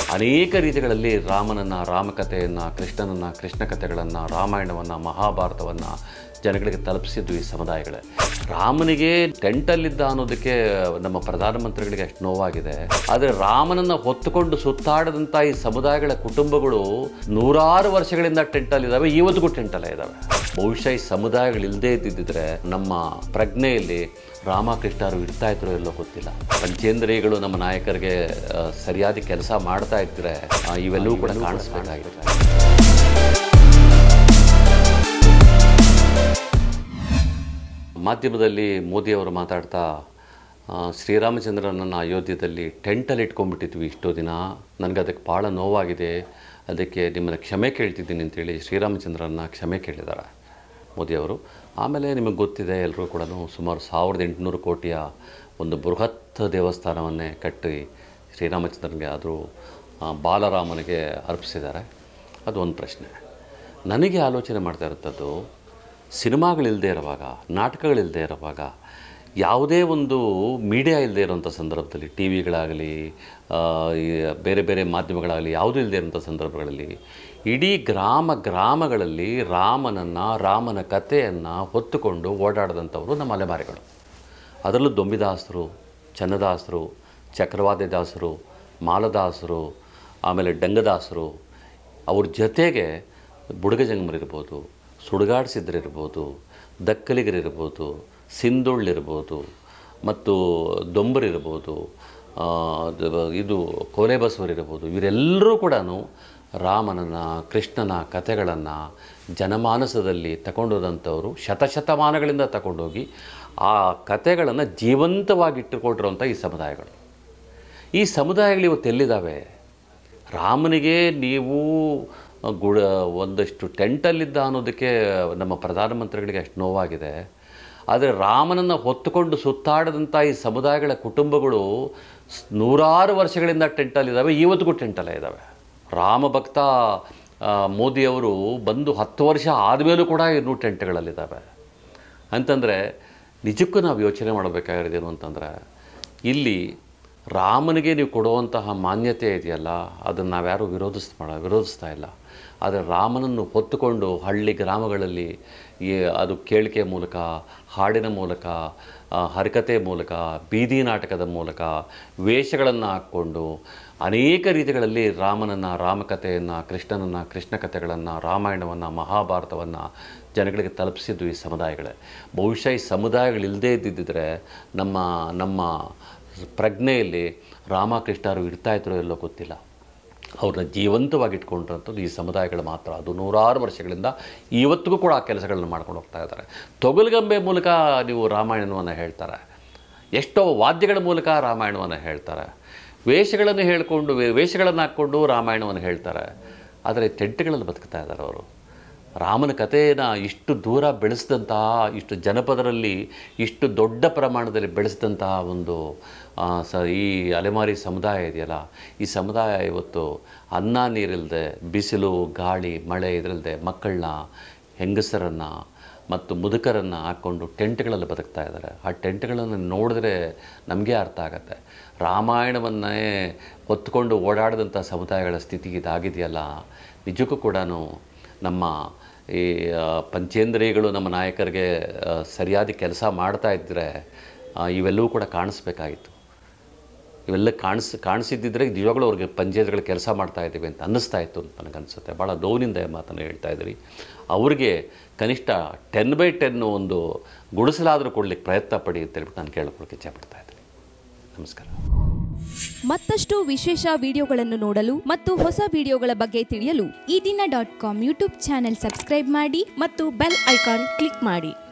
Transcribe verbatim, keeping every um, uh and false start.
ಅನೇಕ ರೀತಿಗಳಲ್ಲಿ ರಾಮನನ್ನು, ರಾಮಕಥೆಯನ್ನು, ಕೃಷ್ಣನನ್ನು, ಕೃಷ್ಣ ಕಥೆಗಳನ್ನು, ರಾಮಾಯಣವನ್ನು, ಮಹಾಭಾರತವನ್ನು ಜನಗಳಿಗೆ ತಲುಪಿಸಿದ್ದು ಈ ಸಮುದಾಯಗಳೇ. ರಾಮನಿಗೆ ಟೆಂಟಲ್ಲಿದ್ದ ಅನ್ನೋದಕ್ಕೆ ನಮ್ಮ ಪ್ರಧಾನಮಂತ್ರಿಗಳಿಗೆ ಅಷ್ಟು ನೋವಾಗಿದೆ. ಆದರೆ ರಾಮನನ್ನು ಹೊತ್ತುಕೊಂಡು ಸುತ್ತಾಡದಂಥ ಈ ಸಮುದಾಯಗಳ ಕುಟುಂಬಗಳು ನೂರಾರು ವರ್ಷಗಳಿಂದ ಟೆಂಟಲ್ಲಿದ್ದಾವೆ, ಇವತ್ತಿಗೂ ಟೆಂಟಲ್ಲೇ ಇದ್ದಾವೆ. ಬಹುಶಃ ಈ ಸಮುದಾಯಗಳಿಲ್ಲದೇ ಇದ್ದಿದ್ದರೆ ನಮ್ಮ ಪ್ರಜ್ಞೆಯಲ್ಲಿ ರಾಮಕೃಷ್ಣರು ಇರ್ತಾ ಇದ್ರು ಎಲ್ಲೋ ಗೊತ್ತಿಲ್ಲ. ಪಂಚೇಂದ್ರಿಯಗಳು ನಮ್ಮ ನಾಯಕರಿಗೆ ಸರಿಯಾದ ಕೆಲಸ ಮಾಡ್ತಾ ಇದ್ದರೆ ಇವೆಲ್ಲವೂ ಕೂಡ ಕಾಣಿಸ್ಬೇಕಾಗಿದೆ. ಮಾಧ್ಯಮದಲ್ಲಿ ಮೋದಿಯವರು ಮಾತಾಡ್ತಾ ಶ್ರೀರಾಮಚಂದ್ರನನ್ನು ಅಯೋಧ್ಯೆಯಲ್ಲಿ ಟೆಂಟಲ್ಲಿ ಇಟ್ಕೊಂಡ್ಬಿಟ್ಟಿದ್ವಿ ಇಷ್ಟೋ ದಿನ, ನನಗೆ ಅದಕ್ಕೆ ಭಾಳ ನೋವಾಗಿದೆ, ಅದಕ್ಕೆ ನಿಮ್ಮನ್ನು ಕ್ಷಮೆ ಕೇಳ್ತಿದ್ದೀನಿ ಅಂತೇಳಿ ಶ್ರೀರಾಮಚಂದ್ರನ ಕ್ಷಮೆ ಕೇಳಿದ್ದಾರೆ ಮೋದಿಯವರು. ಆಮೇಲೆ ನಿಮಗೆ ಗೊತ್ತಿದೆ ಎಲ್ಲರೂ ಕೂಡ ಸುಮಾರು ಸಾವಿರದ ಎಂಟುನೂರು ಕೋಟಿಯ ಒಂದು ಬೃಹತ್ ದೇವಸ್ಥಾನವನ್ನೇ ಕಟ್ಟಿ ಶ್ರೀರಾಮಚಂದ್ರನಿಗೆ ಆದರೂ ಬಾಲರಾಮನಿಗೆ ಅರ್ಪಿಸಿದ್ದಾರೆ. ಅದು ಒಂದು ಪ್ರಶ್ನೆ. ನನಗೆ ಆಲೋಚನೆ ಮಾಡ್ತಾ ಇರುತ್ತದ್ದು, ಸಿನಿಮಾಗಳಿಲ್ಲದೆ ಇರುವಾಗ, ನಾಟಕಗಳಿಲ್ಲದೆ ಇರುವಾಗ, ಯಾವುದೇ ಒಂದು ಮೀಡಿಯಾ ಇಲ್ಲದೆ ಇರೋಂಥ ಸಂದರ್ಭದಲ್ಲಿ, ಟಿ ವಿಗಳಾಗಲಿ ಬೇರೆ ಬೇರೆ ಮಾಧ್ಯಮಗಳಾಗಲಿ ಯಾವುದೂ ಇಲ್ಲದೆ ಇರೋಂಥ ಸಂದರ್ಭಗಳಲ್ಲಿ ಇಡೀ ಗ್ರಾಮ ಗ್ರಾಮಗಳಲ್ಲಿ ರಾಮನನ್ನು, ರಾಮನ ಕಥೆಯನ್ನು ಹೊತ್ತುಕೊಂಡು ಓಡಾಡಿದಂಥವರು ನಮ್ಮ ಅಲೆಮಾರಿಗಳು. ಅದರಲ್ಲೂ ದೊಂಬಿದಾಸರು, ಚನ್ನದಾಸರು, ಚಕ್ರವಾದಿದಾಸರು, ಮಾಲದಾಸರು, ಆಮೇಲೆ ಡಂಗದಾಸರು, ಅವ್ರ ಜೊತೆಗೆ ಬುಡಗಜಂಗಮರಿರ್ಬೋದು, ಸುಡುಗಾಡ್ಸಿದ್ರಿರ್ಬೋದು, ದಕ್ಕಲಿಗರಿರ್ಬೋದು, ಸಿಂಧುಳ್ಳಿರ್ಬೋದು, ಮತ್ತು ದೊಂಬರಿರ್ಬೋದು, ಇದು ಕೋಲೆ ಬಸವರಿರ್ಬೋದು, ಇವರೆಲ್ಲರೂ ಕೂಡ ರಾಮನನ್ನು, ಕೃಷ್ಣನ ಕಥೆಗಳನ್ನು ಜನಮಾನಸದಲ್ಲಿ ತಗೊಂಡೋದಂಥವರು, ಶತಶತಮಾನಗಳಿಂದ ತಗೊಂಡೋಗಿ ಆ ಕಥೆಗಳನ್ನು ಜೀವಂತವಾಗಿಟ್ಟುಕೊಂಡಿರುವಂಥ ಈ ಸಮುದಾಯಗಳು. ಈ ಸಮುದಾಯಗಳು ಇವತ್ತು ಎಲ್ಲಿದ್ದಾವೆ? ರಾಮನಿಗೆ ನೀವು ಗುಡ ಒಂದಷ್ಟು ಟೆಂಟಲ್ಲಿದ್ದ ಅನ್ನೋದಕ್ಕೆ ನಮ್ಮ ಪ್ರಧಾನಮಂತ್ರಿಗಳಿಗೆ ಅಷ್ಟು ನೋವಾಗಿದೆ. ಆದರೆ ರಾಮನನ್ನು ಹೊತ್ತುಕೊಂಡು ಸುತ್ತಾಡದಂಥ ಈ ಸಮುದಾಯಗಳ ಕುಟುಂಬಗಳು ನೂರಾರು ವರ್ಷಗಳಿಂದ ಟೆಂಟಲ್ಲಿದ್ದಾವೆ, ಇವತ್ತಿಗೂ ಟೆಂಟಲ್ಲೇ ಇದ್ದಾವೆ. ರಾಮಭಕ್ತ ಮೋದಿಯವರು ಬಂದು ಹತ್ತು ವರ್ಷ ಆದಮೇಲೂ ಕೂಡ ಇನ್ನೂ ಟೆಂಟ್ಗಳಲ್ಲಿದ್ದಾವೆ ಅಂತಂದರೆ ನಿಜಕ್ಕೂ ನಾವು ಯೋಚನೆ ಮಾಡಬೇಕಾಗಿರೋದೇನು ಅಂತಂದರೆ, ಇಲ್ಲಿ ರಾಮನಿಗೆ ನೀವು ಕೊಡುವಂತಹ ಮಾನ್ಯತೆ ಇದೆಯಲ್ಲ, ಅದನ್ನು ನಾವ್ಯಾರೂ ವಿರೋಧಿಸ್ ಮಾಡ ವಿರೋಧಿಸ್ತಾ ಇಲ್ಲ. ಆದರೆ ರಾಮನನ್ನು ಹೊತ್ತುಕೊಂಡು ಹಳ್ಳಿ ಗ್ರಾಮಗಳಲ್ಲಿ ಈ ಅದು ಕೇಳಿಕೆ ಮೂಲಕ, ಹಾಡಿನ ಮೂಲಕ, ಹರಕತೆ ಮೂಲಕ, ಬೀದಿ ನಾಟಕದ ಮೂಲಕ, ವೇಷಗಳನ್ನು ಹಾಕ್ಕೊಂಡು ಅನೇಕ ರೀತಿಗಳಲ್ಲಿ ರಾಮನನ್ನು, ರಾಮಕಥೆಯನ್ನು, ಕೃಷ್ಣನನ್ನು, ಕೃಷ್ಣ ಕಥೆಗಳನ್ನು, ರಾಮಾಯಣವನ್ನು, ಮಹಾಭಾರತವನ್ನು ಜನಗಳಿಗೆ ತಲುಪಿಸಿದ್ದು ಈ ಸಮುದಾಯಗಳೇ. ಬಹುಶಃ ಈ ಸಮುದಾಯಗಳಿಲ್ಲದೇ ಇದ್ದಿದ್ದರೆ ನಮ್ಮ ನಮ್ಮ ಪ್ರಜ್ಞೆಯಲ್ಲಿ ರಾಮಕೃಷ್ಣರು ಇರ್ತಾ ಇದ್ರು ಎಲ್ಲೋ ಗೊತ್ತಿಲ್ಲ. ಅವ್ರನ್ನ ಜೀವಂತವಾಗಿಟ್ಕೊಂಡ್ರಂಥದ್ದು ಈ ಸಮುದಾಯಗಳು ಮಾತ್ರ. ಅದು ನೂರಾರು ವರ್ಷಗಳಿಂದ ಇವತ್ತಿಗೂ ಕೂಡ ಆ ಕೆಲಸಗಳನ್ನ ಮಾಡ್ಕೊಂಡು ಹೋಗ್ತಾ ಇದ್ದಾರೆ. ತೊಗಲುಗಂಬೆ ಮೂಲಕ ನೀವು ರಾಮಾಯಣವನ್ನು ಹೇಳ್ತಾರೆ, ಎಷ್ಟೋ ವಾದ್ಯಗಳ ಮೂಲಕ ರಾಮಾಯಣವನ್ನು ಹೇಳ್ತಾರೆ, ವೇಷಗಳನ್ನು ಹೇಳಿಕೊಂಡು ವೇಷಗಳನ್ನು ಹಾಕ್ಕೊಂಡು ರಾಮಾಯಣವನ್ನು ಹೇಳ್ತಾರೆ. ಆದರೆ ಟೆಂಟ್ಗಳಲ್ಲಿ ಬದುಕ್ತಾ ಇದ್ದಾರೆ ಅವರು. ರಾಮನ ಕಥೆಯನ್ನು ಇಷ್ಟು ದೂರ ಬೆಳೆಸಿದಂತಹ, ಇಷ್ಟು ಜನಪದರಲ್ಲಿ ಇಷ್ಟು ದೊಡ್ಡ ಪ್ರಮಾಣದಲ್ಲಿ ಬೆಳೆಸಿದಂತಹ ಒಂದು ಸ ಈ ಅಲೆಮಾರಿ ಸಮುದಾಯ ಇದೆಯಲ್ಲ, ಈ ಸಮುದಾಯ ಇವತ್ತು ಅನ್ನ ನೀರಿಲ್ಲದೆ, ಬಿಸಿಲು ಗಾಳಿ ಮಳೆ ಇದರಲ್ಲದೆ ಮಕ್ಕಳನ್ನ, ಹೆಂಗಸರನ್ನು ಮತ್ತು ಮುದುಕರನ್ನು ಹಾಕ್ಕೊಂಡು ಟೆಂಟ್ಗಳಲ್ಲಿ ಬದುಕ್ತಾ ಇದ್ದಾರೆ. ಆ ಟೆಂಟ್ಗಳನ್ನು ನೋಡಿದ್ರೆ ನಮಗೆ ಅರ್ಥ ಆಗುತ್ತೆ. ರಾಮಾಯಣವನ್ನೇ ಹೊತ್ಕೊಂಡು ಓಡಾಡಿದಂಥ ಸಮುದಾಯಗಳ ಸ್ಥಿತಿ ಇದಾಗಿದೆಯಲ್ಲ, ನಿಜಕ್ಕೂ ಕೂಡ ನಮ್ಮ ಈ ಪಂಚೇಂದ್ರಿಯಗಳು ನಮ್ಮ ನಾಯಕರಿಗೆ ಸರಿಯಾದ ಕೆಲಸ ಮಾಡ್ತಾ ಇದ್ದರೆ ಇವೆಲ್ಲವೂ ಕೂಡ ಕಾಣಿಸ್ಬೇಕಾಗಿತ್ತು. ಇವೆಲ್ಲ ಕಾಣಿಸ್ ಕಾಣಿಸಿದ್ದಿದ್ರೆ ನಿಜವಾಗ್ಲೂ ಅವ್ರಿಗೆ ಪಂಚಾಯತ್ಗಳು ಕೆಲಸ ಮಾಡ್ತಾ ಇದ್ದೀವಿ ಅಂತ ಅನ್ನಿಸ್ತಾ ಇತ್ತು ಅಂತ ನನಗನ್ಸುತ್ತೆ. ಭಾಳ ನೋವಿನಿಂದ ಮಾತನ್ನು ಹೇಳ್ತಾ ಇದ್ದೀರಿ. ಅವ್ರಿಗೆ ಕನಿಷ್ಠ ಟೆನ್ ಬೈ ಟೆನ್ ಒಂದು ಗುಡಿಸಲಾದರೂ ಕೊಡಲಿಕ್ಕೆ ಪ್ರಯತ್ನ ಪಡಿ ಅಂತ ಹೇಳ್ಬಿಟ್ಟು ನಾನು ಕೇಳ್ಕೊಳ್ಳೋಕ್ಕೆ ಇಚ್ಛೆಪಡ್ತಾ ಇದ್ದೀನಿ. ನಮಸ್ಕಾರ. ಮತ್ತಷ್ಟು ವಿಶೇಷ ವಿಡಿಯೋಗಳನ್ನು ನೋಡಲು ಮತ್ತು ಹೊಸ ವಿಡಿಯೋಗಳ ಬಗ್ಗೆ ತಿಳಿಯಲು Ee Dina dot com YouTube channel subscribe ಮಾಡಿ ಮತ್ತು ಬೆಲ್ ಐಕಾನ್ ಕ್ಲಿಕ್ ಮಾಡಿ.